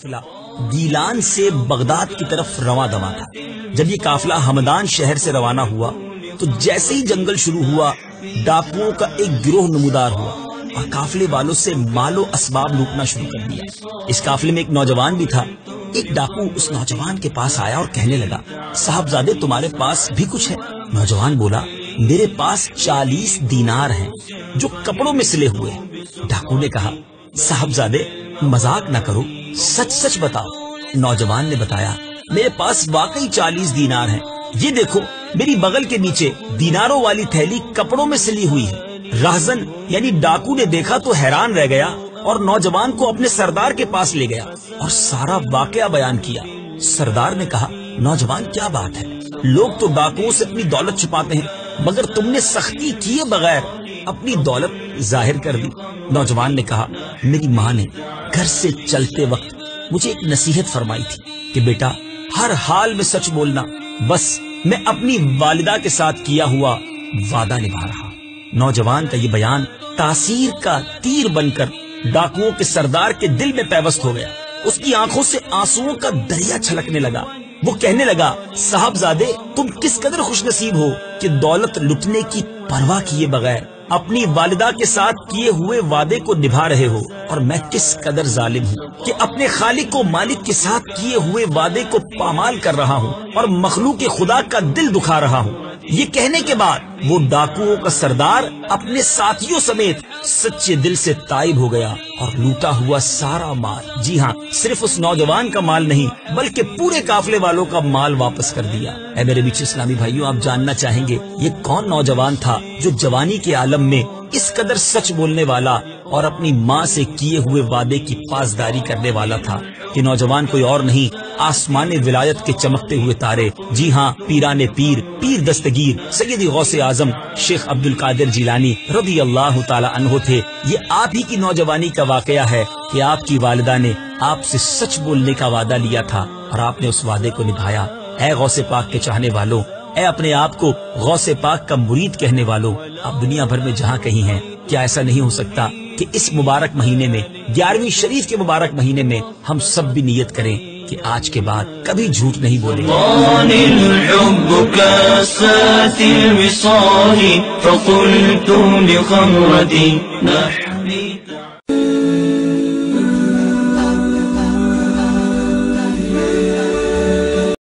قافلہ گیلان سے بغداد کی طرف رواں دوا تھا۔ جب یہ قافلہ ہمدان شہر سے روانہ ہوا تو جیسے ہی جنگل شروع ہوا، ڈاکوؤں کا ایک گروہ نمودار ہوا اور قافلے والوں سے مال و اسباب لوٹنا شروع کر دیا۔ اس قافلے میں ایک نوجوان بھی تھا۔ ایک ڈاکو اس نوجوان کے پاس آیا اور کہنے لگا، صاحبزادے تمہارے پاس بھی کچھ ہے؟ نوجوان بولا، میرے پاس 40 دینار ہیں جو کپڑوں میں سلے ہوئے ہیں۔ ڈاکو نے کہا، صاحبزادے مذاق نہ کرو، سچ سچ بتاؤ۔ نوجوان نے بتایا، میرے پاس واقعی 40 دینار ہیں، یہ دیکھو میری بغل کے نیچے دیناروں والی تھیلی کپڑوں میں سلی ہوئی ہے۔ راہزن یعنی ڈاکو نے دیکھا تو حیران رہ گیا اور نوجوان کو اپنے سردار کے پاس لے گیا اور سارا واقعہ بیان کیا۔ سردار نے کہا، نوجوان کیا بات ہے، لوگ تو ڈاکوؤں سے اپنی دولت چھپاتے ہیں مگر تم نے سختی کیے بغیر اپنی دولت ظاہر کر دی۔ نوجوان نے کہا، میری ماں نے گھر سے چلتے وقت مجھے ایک نصیحت فرمائی تھی کہ بیٹا ہر حال میں سچ بولنا، بس میں اپنی والدہ کے ساتھ کیا ہوا وعدہ نبھا رہا۔ نوجوان کا یہ بیان تاثیر کا تیر بن کر ڈاکوؤں کے سردار کے دل میں پیوست ہو گیا۔ اس کی آنکھوں سے آنسوؤں کا دریا چھلکنے لگا۔ وہ کہنے لگا، صاحبزادے تم کس قدر خوش نصیب ہو کہ دولت لٹنے کی پرواہ کیے بغیر اپنی والدہ کے ساتھ کیے ہوئے وعدے کو نبھا رہے ہو، اور میں کس قدر ظالم ہوں کہ اپنے خالق و مالک کے ساتھ کیے ہوئے وعدے کو پامال کر رہا ہوں اور مخلوق خدا کا دل دکھا رہا ہوں۔ یہ کہنے کے بعد وہ ڈاکوؤں کا سردار اپنے ساتھیوں سمیت سچے دل سے تائب ہو گیا اور لوٹا ہوا سارا مال، جی ہاں صرف اس نوجوان کا مال نہیں بلکہ پورے قافلے والوں کا مال واپس کر دیا۔ اے میرے میٹھے اسلامی بھائیوں، آپ جاننا چاہیں گے یہ کون نوجوان تھا جو جوانی کے عالم میں اس قدر سچ بولنے والا اور اپنی ماں سے کیے ہوئے وعدے کی پاسداری کرنے والا تھا؟ یہ نوجوان کوئی اور نہیں، آسمان ولایت کے چمکتے ہوئے تارے، جی ہاں پیران پیر، پیر دستگیر سیدی غوث اعظم شیخ عبد القادر جیلانی رضی اللہ تعالی عنہ تھے۔ یہ آپ ہی کی نوجوانی کا واقعہ ہے کہ آپ کی والدہ نے آپ سے سچ بولنے کا وعدہ لیا تھا اور آپ نے اس وعدے کو نبھایا۔ اے غوث پاک کے چاہنے والوں، اے اپنے آپ کو غوث پاک کا مرید کہنے والوں، آپ دنیا بھر میں جہاں کہیں ہیں، کیا ایسا نہیں ہو سکتا کہ اس مبارک مہینے میں 11ویں شریف کے مبارک مہینے میں ہم سب بھی نیت کریں کہ آج کے بعد کبھی جھوٹ نہیں بولیں گے۔